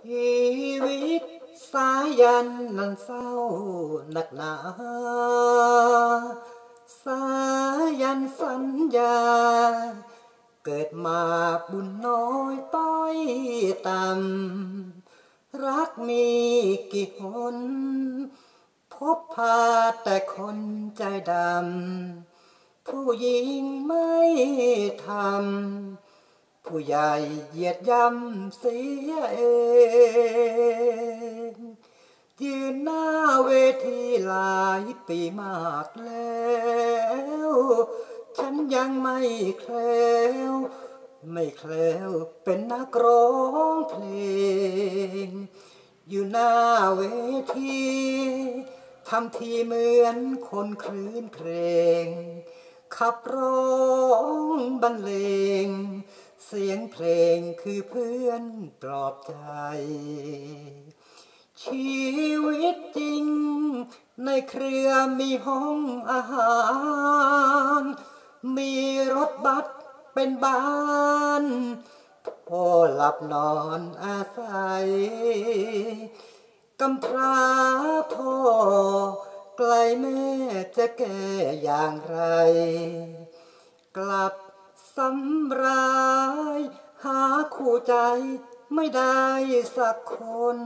ชีวิตสายันนั้นเศร้าหนักหนาสายันสัญญาเกิดมาบุญน้อยต้อยต่ำรักมีกี่คนพบพาแต่คนใจดำผู้หญิงไม่ทำผู้ใหญ่เหยียดย่ำเสียเองยืนหน้าเวทีหลายปีมากแล้วฉันยังไม่แคล้วเป็นนักร้องเพลงอยู่หน้าเวทีทำทีเหมือนคนคลื่นเพลงขับร้องบรรเลงเสียงเพลงคือเพื่อนปลอบใจชีวิตจริงในเครือมีห้องอาหารมีรถบัสเป็นบ้านพ่อหลับนอนอาศัยกำพร้าพ่อไกลแม่จะแก่อย่างไรกลับสำรายหาคู่ใจไม่ได้สักคน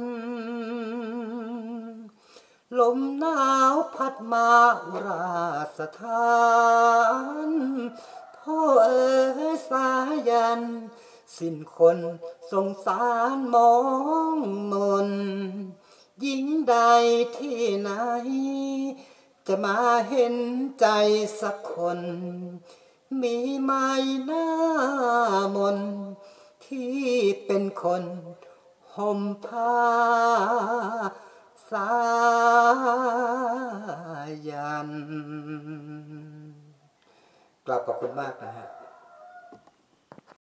ลมหนาวพัดมาอุราสถานพ่อเอ๋ยสายันสิ้นคนสงสารมองมนหญิงใดที่ไหนจะมาเห็นใจสักคนมีไหมหน้ามนที่เป็นคนห่มผ้าสายันกลับขอบคุณมากนะฮะ